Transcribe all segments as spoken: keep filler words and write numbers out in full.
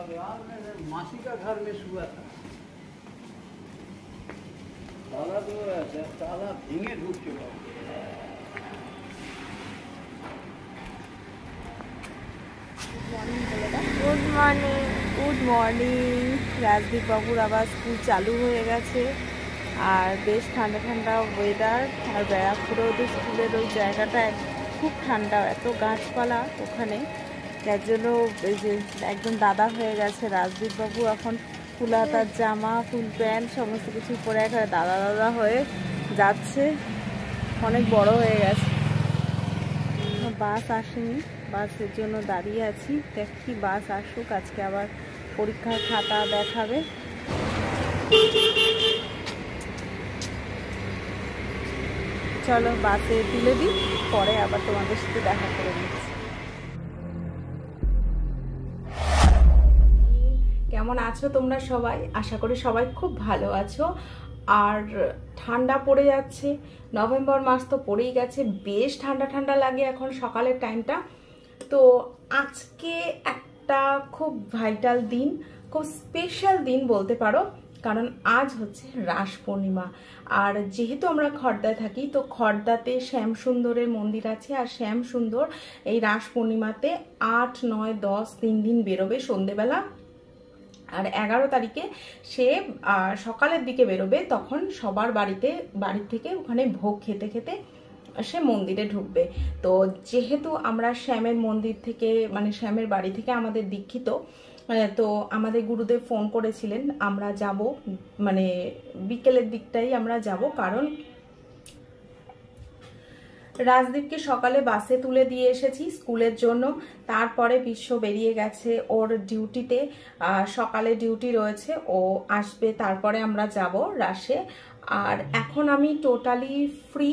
मासी का घर में हुआ था, ताला तो ताला भींगे ढूक चुका। Good morning good morning Rajdeep বাবুর আবার স্কুল চালু হয়ে গেছে আর বেশ ঠান্ডা ঠান্ডা ওয়েদার। আর ব্যারাকপুরে ওদের স্কুলের ওই জায়গাটা খুব ঠান্ডা, এত গাছপালা ওখানে, যার জন্য এই যে একদম দাদা হয়ে গেছে রাজদীপ বাবু। এখন ফুল হাতার জামা, ফুল প্যান্ট সমস্ত কিছু পরে এখানে দাদা দাদা হয়ে যাচ্ছে, অনেক বড় হয়ে গেছে। বাস আসেনি, বাসের জন্য দাঁড়িয়ে আছি, দেখি বাস আসুক, আজকে আবার পরীক্ষার খাতা দেখাবে। চলো বাসে তুলে দিই, পরে আবার তোমাদের সাথে দেখা করে নিচ্ছি। কেমন আছো তোমরা সবাই? আশা করি সবাই খুব ভালো আছো। আর ঠান্ডা পড়ে যাচ্ছে, নভেম্বর মাস তো পড়েই গেছে, বেশ ঠান্ডা ঠান্ডা লাগে এখন সকালের টাইমটা। তো আজকে একটা খুব ভাইটাল দিন, খুব স্পেশাল দিন বলতে পারো, কারণ আজ হচ্ছে রাস পূর্ণিমা। আর যেহেতু আমরা খড়দায় থাকি, তো খড়দাতে শ্যামসুন্দরের মন্দির আছে, আর শ্যামসুন্দর এই রাস পূর্ণিমাতে আট নয় দশ তিন দিন বেরোবে সন্ধেবেলা। আর এগারো তারিখে সে সকালের দিকে বেরোবে, তখন সবার বাড়িতে বাড়ি থেকে ওখানে ভোগ খেতে খেতে সে মন্দিরে ঢুকবে। তো যেহেতু আমরা শ্যামের মন্দির থেকে, মানে শ্যামের বাড়ি থেকে আমাদের দীক্ষিত, তো আমাদের গুরুদেব ফোন করেছিলেন আমরা যাব, মানে বিকেলের দিকটাই আমরা যাব, কারণ রাজদীপকে সকালে বাসে তুলে দিয়ে এসেছি স্কুলের জন্য। তারপরে বিশ্ব বেরিয়ে গেছে ওর ডিউটিতে, সকালে ডিউটি রয়েছে, ও আসবে, তারপরে আমরা যাব রাসে। আর এখন আমি টোটালি ফ্রি,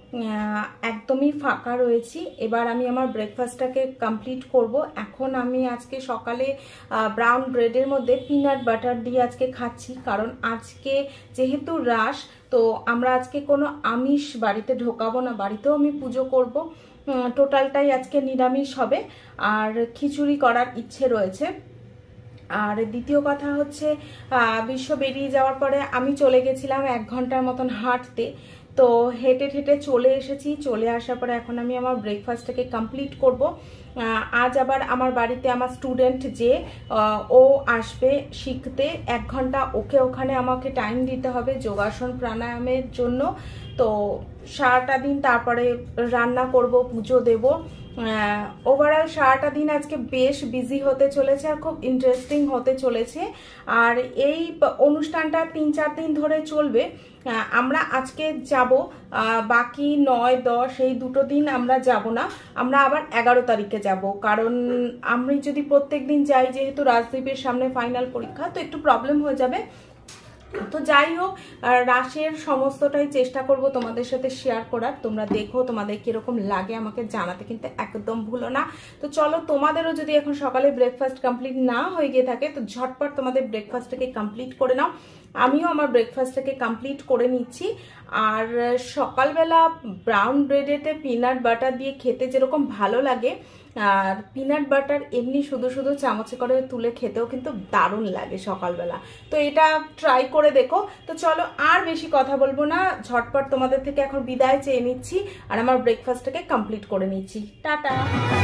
একদমই ফাঁকা রয়েছি। এবার আমি আমার ব্রেকফাস্টটাকে কমপ্লিট করব। এখন আমি আজকে সকালে ব্রাউন ব্রেডের মধ্যে পিনাট বাটার দিয়ে আজকে খাচ্ছি, কারণ আজকে যেহেতু রাস, তো আমরা আজকে কোনো আমিষ বাড়িতে ঢোকাবো না, বাড়িতেও আমি পুজো করব, টোটালটাই আজকে নিরামিষ হবে। আর খিচুড়ি করার ইচ্ছে রয়েছে। আর দ্বিতীয় কথা হচ্ছে, বিশ্ব বেরিয়ে যাওয়ার পরে আমি চলে গেছিলাম এক ঘন্টার মতন হাঁটতে, তো হেঁটে হেঁটে চলে এসেছি। চলে আসার পরে এখন আমি আমার ব্রেকফাস্টটাকে কমপ্লিট করব। আজ আবার আমার বাড়িতে আমার স্টুডেন্ট যে ও আসবে শিখতে, এক ঘন্টা ওকে ওখানে আমাকে টাইম দিতে হবে যোগাসন প্রাণায়ামের জন্য। তো সারাটা দিন তারপরে রান্না করব, পুজো দেব, ওভারঅল সারাটা দিন আজকে বেশ বিজি হতে চলেছে আর খুব ইন্টারেস্টিং হতে চলেছে। আর এই অনুষ্ঠানটা তিন চার দিন ধরে চলবে। আমরা আজকে যাব, বাকি নয় দশ এই দুটো দিন আমরা যাব না, আমরা আবার এগারো তারিখে যাব, কারণ আমি যদি প্রত্যেক দিন যাই, যেহেতু রাজদীপের সামনে ফাইনাল পরীক্ষা, তো একটু প্রবলেম হয়ে যাবে। তো যাই হোক, রাসের সমস্তটাই চেষ্টা করব তোমাদের সাথে শেয়ার করার। তোমরা দেখো তোমাদের কিরকম লাগে আমাকে জানাতে কিন্তু একদম ভুলো না। তো চলো, তোমাদেরও যদি এখন সকালে ব্রেকফাস্ট কমপ্লিট না হয়ে গিয়ে থাকে, তো ঝটপট তোমাদের ব্রেকফাস্টটাকে কমপ্লিট করে নাও। আমিও আমার ব্রেকফাস্টটাকে কমপ্লিট করে নিচ্ছি। আর সকালবেলা ব্রাউন ব্রেডেতে পিনাট বাটার দিয়ে খেতে যেরকম ভালো লাগে, আর পিনাট বাটার এমনি শুধু শুধু চামচে করে তুলে খেতেও কিন্তু দারুণ লাগে সকালবেলা। তো এটা ট্রাই করে দেখো। তো চলো, আর বেশি কথা বলবো না, ঝটপট তোমাদের থেকে এখন বিদায় চেয়ে নিচ্ছি আর আমার ব্রেকফাস্টটাকে কমপ্লিট করে নিচ্ছি। টাটা।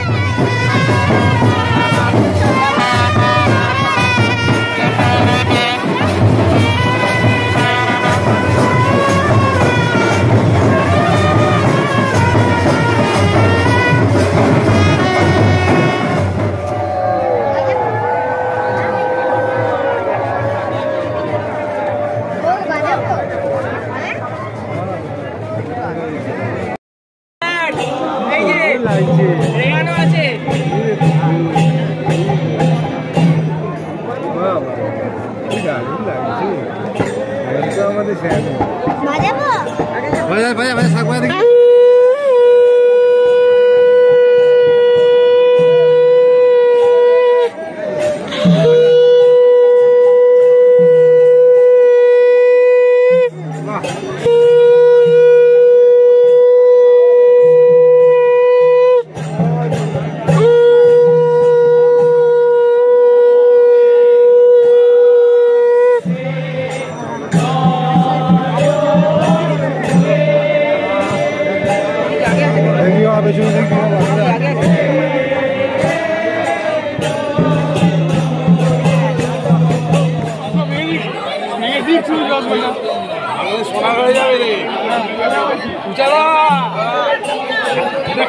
Vaya, vaya, vaya, saco de aquí.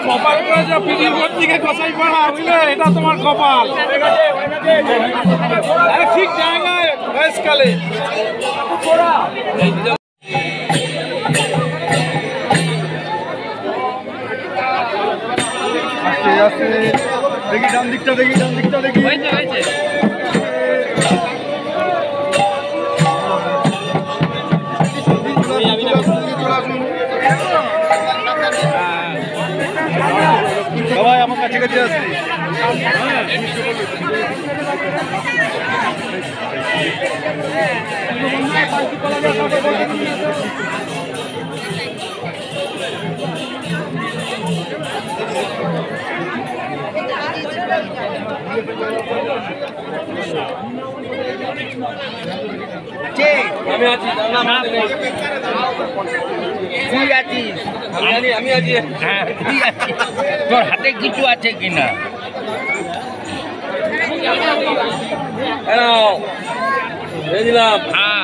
কপাল করেছে পিডির দিকে কষাই করা বুঝলে, এটা তোমার কপাল ঠিক জায়গায় বয়সকালে। আস্তে আস্তে দেখি ডান দিকটা, দেখি ডান দিকটা, দেখি সবাই আমার কাছে কাছে আসবে। আমি আছি, তুই আছিস, আমি আমি আছি, হ্যাঁ তুই আছিস, তোর হাতে কিছু আছে কিনা? দিলাম, হ্যাঁ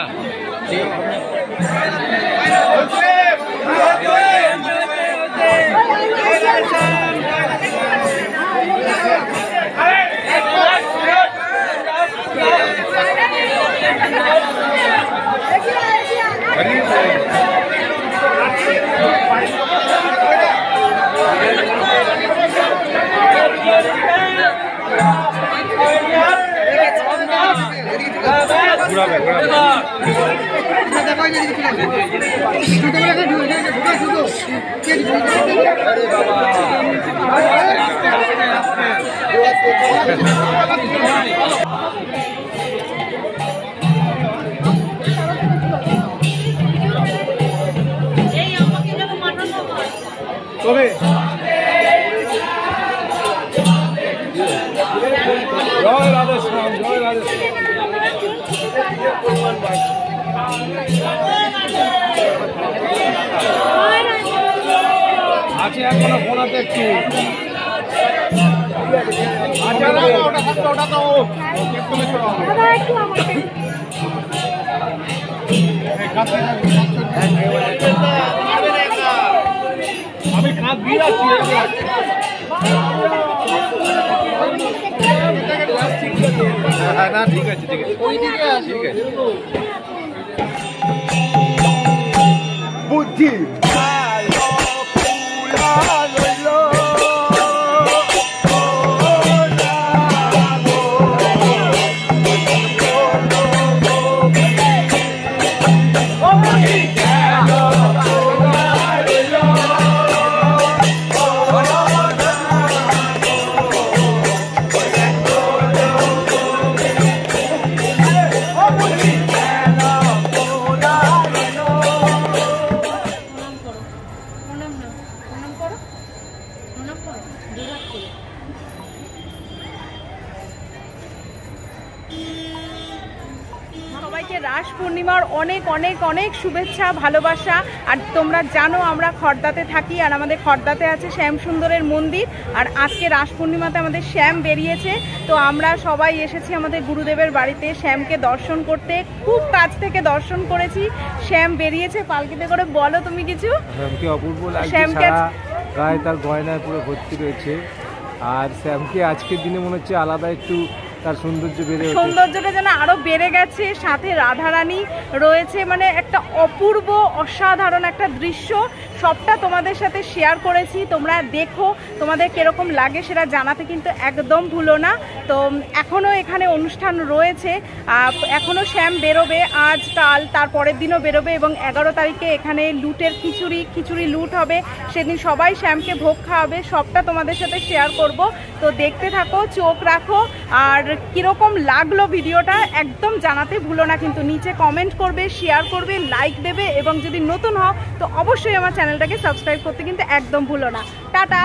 ঘুরাবে ঘুরাবে তবে জয় রাধেশ্যাম, জয় রাধেশ্যাম। আছে এখনো ফোনাতে একটু আমি কাঁধ দিয়ে যাচ্ছি। হ্যাঁ না ঠিক আছে ঠিক আছে ওই দিকে ঠিক আছে বুদ্ধি সবাইকে রাস পূর্ণিমার অনেক অনেক অনেক শুভেচ্ছা ভালোবাসা। আর তোমরা জানো আমরা খড়দাতে থাকি আর আমাদের খড়দাতে আছে শ্যাম সুন্দরের মন্দির। আর আজকে রাস পূর্ণিমাতে আমাদের শ্যাম বেরিয়েছে, তো আমরা সবাই এসেছি আমাদের গুরুদেবের বাড়িতে শ্যামকে দর্শন করতে। খুব কাছ থেকে দর্শন করেছি, শ্যাম বেরিয়েছে পালকিতে করে। বলো তুমি কিছু। শ্যামকে অপূর্ব লাগছে, শ্যামকে গায়ে তার গয়নায় পুরো ভর্তি রয়েছে। আর শ্যামকে আজকের দিনে মনে হচ্ছে আলাদা একটু তার সৌন্দর্য বেড়ে সৌন্দর্যটা যেন আরো বেড়ে গেছে। সাথে রাধারানী রয়েছে, মানে একটা অপূর্ব অসাধারণ একটা দৃশ্য। সবটা তোমাদের সাথে শেয়ার করেছি, তোমরা দেখো তোমাদের কিরকম লাগে সেটা জানাতে কিন্তু একদম ভুলো না। তো এখনো এখানে অনুষ্ঠান রয়েছে, এখনো শ্যাম বেরোবে, আজ কাল তার পরের দিনও বেরোবে। এবং এগারো তারিখে এখানে লুটের খিচুড়ি খিচুড়ি লুট হবে, সেদিন সবাই শ্যামকে ভোগ খাওয়াবে। সবটা তোমাদের সাথে শেয়ার করব, তো দেখতে থাকো, চোখ রাখো। আর কিরকম লাগলো ভিডিওটা একদম জানাতে ভুলো না কিন্তু। নিচে কমেন্ট করবে, শেয়ার করবে, লাইক দেবে, এবং যদি নতুন হও তো অবশ্যই আমার চ্যানেলটাকে সাবস্ক্রাইব করতে কিন্তু একদম ভুলো না। টাটা।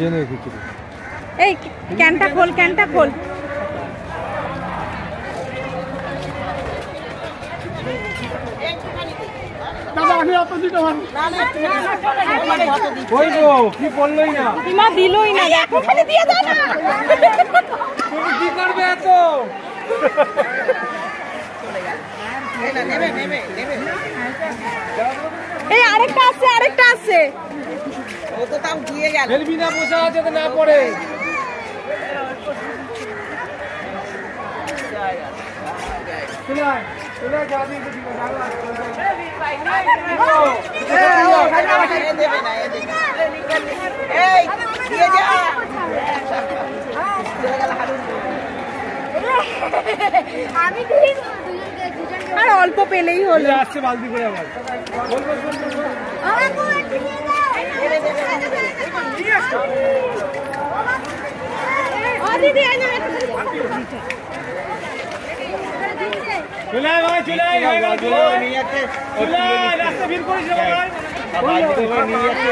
খেয়ে নে খিচুড়ি। এই ক্যানটা খোল, ক্যানটা খোল। ওই গো কি বললোই না, ইমা দিলই না, দেখো খালি দিয়ে দাও না। তুমি কি করবে এত? এই আরেকটা আছে, আরেকটা আছে। ও তো তাও দিয়ে গেল। ফেলবি না, বসা আছে তো না পড়ে। আর অল্প পেলেই হলো। আসছে বালতি করে আবার চলে আয় ভাই, চলে আয় হয়ে গেল, চলে আয় নিয়ে যাচ্ছে, চলে আয় রাস্তা ভিড় করিস না ভাই, বালতি করে নিয়ে যাচ্ছে।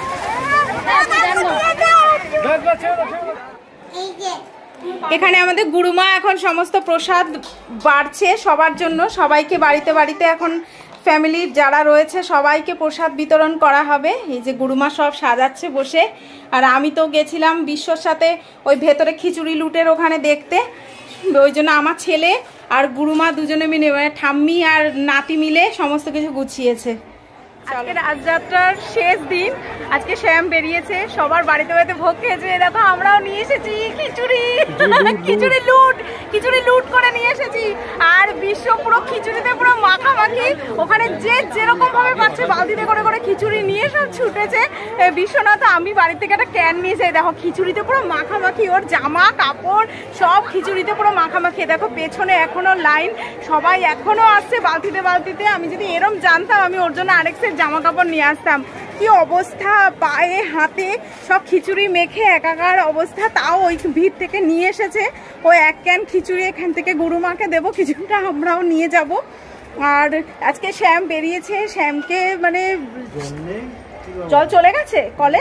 বস বস ছেড়ে দাও, ছেড়ে দাও। এখানে আমাদের গুরুমা এখন সমস্ত প্রসাদ বাড়ছে সবার জন্য, সবাইকে বাড়িতে বাড়িতে এখন ফ্যামিলির যারা রয়েছে সবাইকে প্রসাদ বিতরণ করা হবে। এই যে গুরুমা সব সাজাচ্ছে বসে, আর আমি তো গেছিলাম বিশ্বর সাথে ওই ভেতরে খিচুড়ি লুটের ওখানে দেখতে, ওই জন্য আমার ছেলে আর গুরুমা দুজনে মিলে মানে ঠাম্মি আর নাতি মিলে সমস্ত কিছু গুছিয়েছে। আজকে রাজযাত্রার শেষ দিন, আজকে শ্যাম বেরিয়েছে, সবার বাড়িতে বাড়িতে ভোগ খেয়েছে। দেখো আমরাও নিয়ে এসেছি খিচুড়ি, খিচুড়ি লুট, খিচুড়ি লুট করে নিয়ে এসেছি। আর বিশ্ব পুরো খিচুড়িতে পুরো মাখামাখি, ওখানে যে যেরকম ভাবে পাচ্ছে বালতিতে করে করে খিচুড়ি নিয়ে সব ছুটেছে। বিশ্বনাথ আমি বাড়ি থেকে একটা ক্যান নিয়েছে, দেখো খিচুড়িতে পুরো মাখামাখি, ওর জামা কাপড় সব খিচুড়িতে পুরো মাখামাখি। দেখো পেছনে এখনো লাইন, সবাই এখনো আসছে বালতিতে বালতিতে। আমি যদি এরম জানতাম আমি ওর জন্য আরেক সেট জামা কাপড় নিয়ে আসতাম। কি অবস্থা, পায়ে হাতে সব খিচুড়ি মেখে একাকার অবস্থা। তাও ওই ভিড় থেকে নিয়ে এসেছে ও এক ক্যান খিচুড়ি, এখান থেকে গুরুমাকে দেবো, কিছুটা আমরাও নিয়ে যাব। আর আজকে শ্যাম বেরিয়েছে, শ্যামকে মানে জল চলে গেছে কলে।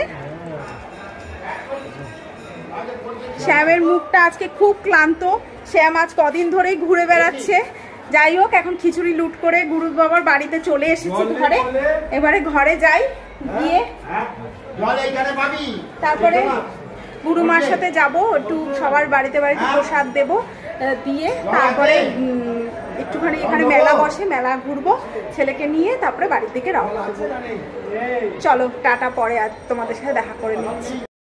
শ্যামের মুখটা আজকে খুব ক্লান্ত, শ্যাম আজ কদিন ধরেই ঘুরে বেড়াচ্ছে। যাই হোক এখন খিচুড়ি লুট করে গুরু বাবার বাড়িতে চলে এসেছি ঘরে, এবারে ঘরে যাই, গিয়ে তারপরে গুরুমার সাথে যাব, একটু সবার বাড়িতে বাড়িতে প্রসাদ দেব, দিয়ে তারপরে একটুখানি এখানে মেলা বসে, মেলা ঘুরবো ছেলেকে নিয়ে, তারপরে বাড়ির দিকে রওনা দেবো। চলো টাটা, পরে আর তোমাদের সাথে দেখা করে নিচ্ছি।